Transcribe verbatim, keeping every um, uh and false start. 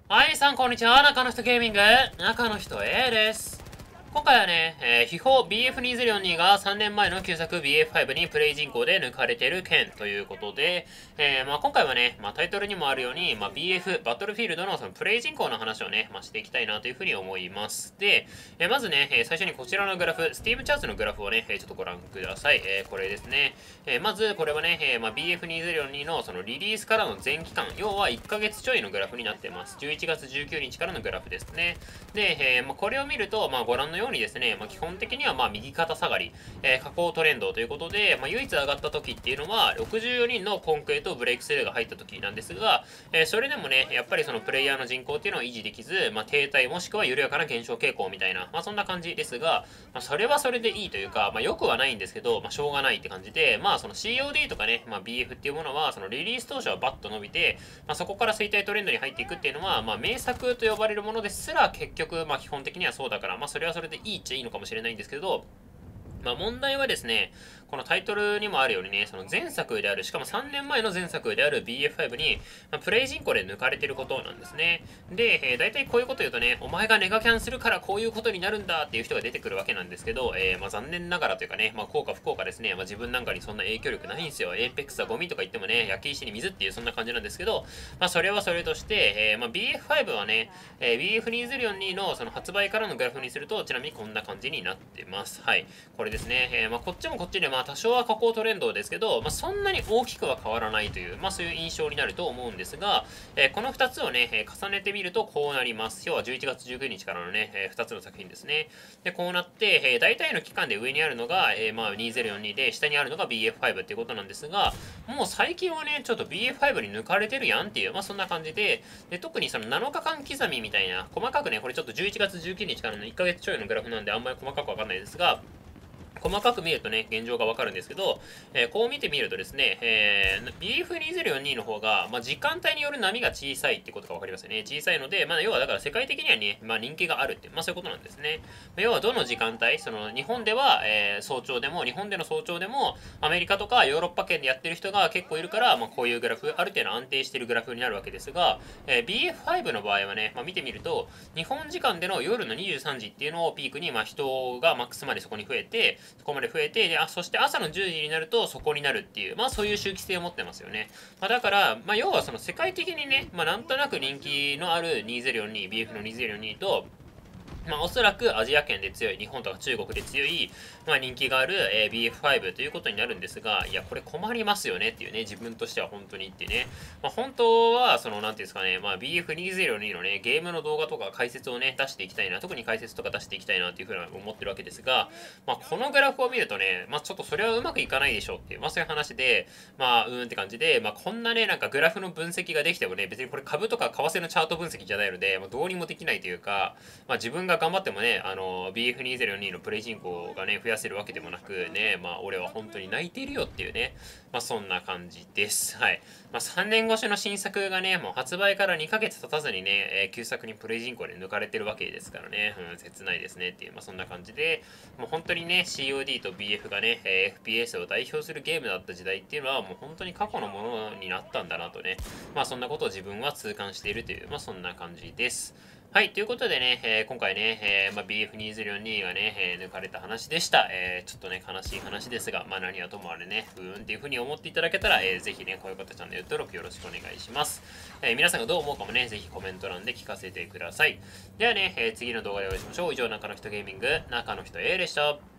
はい、さん、こんにちは。中の人ゲーミング、中の人 A です。今回はね、えー、秘宝 ビーエフにせんよんじゅうに がさんねんまえの旧作 ビーエフファイブ にプレイ人口で抜かれている件ということで、えー、まあ今回はね、まあタイトルにもあるように、まあ ビーエフ、バトルフィールドのそのプレイ人口の話をね、まあしていきたいなというふうに思います。で、えー、まずね、えー、最初にこちらのグラフ、Steam チャートのグラフをね、えー、ちょっとご覧ください。えー、これですね。えー、まず、これはね、えー、まあ ビーエフにせんよんじゅうに のそのリリースからの全期間、要はいっかげつちょいのグラフになっています。じゅういちがつじゅうくにちからのグラフですね。で、えー、まあこれを見ると、まあご覧のようにですね、まあ基本的にはまあ右肩下がり、えー、下降トレンドということで、まあ、唯一上がった時っていうのは、ろくじゅうよにんのコンクエとブレイクスルーが入った時なんですが、えー、それでもね、やっぱりそのプレイヤーの人口っていうのは維持できず、まあ、停滞もしくは緩やかな減少傾向みたいな、まあ、そんな感じですが、まあ、それはそれでいいというか、まあ、良くはないんですけど、まあ、しょうがないって感じで、まあ、その シーオーディー とかね、まあ、ビーエフ っていうものは、そのリリース当初はバッと伸びて、まあ、そこから衰退トレンドに入っていくっていうのは、まあ、名作と呼ばれるものですら、結局、まあ、基本的にはそうだから、まあ、それはそれでいいっちゃいいのかもしれないんですけど、まあ問題はですね、このタイトルにもあるようにね、その前作である、しかもさんねんまえの前作である ビーエフファイブ に、まあ、プレイ人口で抜かれてることなんですね。で、えー、大体こういうこと言うとね、お前がネガキャンするからこういうことになるんだっていう人が出てくるわけなんですけど、えー、まあ残念ながらというかね、まあ効果不効果ですね、まあ自分なんかにそんな影響力ないんですよ。エーペックスはゴミとか言ってもね、焼き石に水っていうそんな感じなんですけど、まあそれはそれとして、えー、まあ ビーエフファイブ はね、えー、ビーエフにせんよんじゅうに のその発売からのグラフにすると、ちなみにこんな感じになってます。はい。これですね、えー、まあこっちもこっちでまあ多少は下降トレンドですけど、まあ、そんなに大きくは変わらないという、まあ、そういう印象になると思うんですが、えー、このふたつをね、えー、重ねてみるとこうなります。今日はじゅういちがつじゅうくにちからのね、えー、ふたつの作品ですね。で、こうなって、えー、大体の期間で上にあるのが、えー、まあにせんよんじゅうにで、下にあるのが ビーエフファイブ っていうことなんですが、もう最近はね、ちょっと ビーエフファイブ に抜かれてるやんっていう、まあそんな感じで、で特にそのなのかかん刻みみたいな、細かくね、これちょっとじゅういちがつじゅうくにちからのいっかげつちょいのグラフなんであんまり細かくわかんないですが、細かく見るとね、現状がわかるんですけど、えー、こう見てみるとですね、えー、ビーエフにせんよんじゅうに の方が、まあ、時間帯による波が小さいってことがわかりますよね。小さいので、まあ、要はだから世界的にはね、まあ、人気があるって、まあ、そういうことなんですね。まあ、要はどの時間帯、その日本では、えー、早朝でも、日本での早朝でも、アメリカとかヨーロッパ圏でやってる人が結構いるから、まあ、こういうグラフ、ある程度安定しているグラフになるわけですが、えー、ビーエフファイブ の場合はね、まあ、見てみると、日本時間での夜のにじゅうさんじっていうのをピークに、まあ、人がマックスまでそこに増えて、そこまで増えて、で、あ、そして朝のじゅうじになるとそこになるっていう、まあそういう周期性を持ってますよね。まあだから、まあ要はその世界的にね、まあなんとなく人気のあるにせんよんじゅうに、ビーエフ のにせんよんじゅうにと、まあ、おそらくアジア圏で強い、日本とか中国で強い、まあ、人気がある、えー、ビーエフファイブ ということになるんですが、いや、これ困りますよねっていうね、自分としては本当にってね。まあ、本当は、その、なんていうんですかね、まあ、ビーエフにせんよんじゅうに のね、ゲームの動画とか解説をね、出していきたいな、特に解説とか出していきたいなっていうふうに思ってるわけですが、まあ、このグラフを見るとね、まあ、ちょっとそれはうまくいかないでしょうっていう、まあ、そういう話で、まあ、うーんって感じで、まあ、こんなね、なんかグラフの分析ができてもね、別にこれ株とか為替のチャート分析じゃないので、まあ、どうにもできないというか、まあ、自分が頑張ってもね、あの、ビーエフにせんよんじゅうに のプレイ人口がね、増やせるわけでもなくね、まあ、俺は本当に泣いているよっていうね、まあ、そんな感じです。はい。まあ、さんねん越しの新作がね、もう発売からにかげつ経たずにね、えー、旧作にプレイ人口で抜かれてるわけですからね、うん、切ないですねっていう、まあ、そんな感じで、もう本当にね、シーオーディー と ビーエフ がね、えー、エフピーエス を代表するゲームだった時代っていうのは、もう本当に過去のものになったんだなとね、まあ、そんなことを自分は痛感しているという、まあ、そんな感じです。はい、ということでね、えー、今回ね、えーまあ、ビーエフにせんよんじゅうに がね、えー、抜かれた話でした。えー、ちょっとね、悲しい話ですが、まあ何はともあれね、うーんっていう風に思っていただけたら、えー、ぜひね、こういう方チャンネル登録よろしくお願いします。えー、皆さんがどう思うかもね、ぜひコメント欄で聞かせてください。ではね、えー、次の動画でお会いしましょう。以上、中の人ゲーミング、中の人 A でした。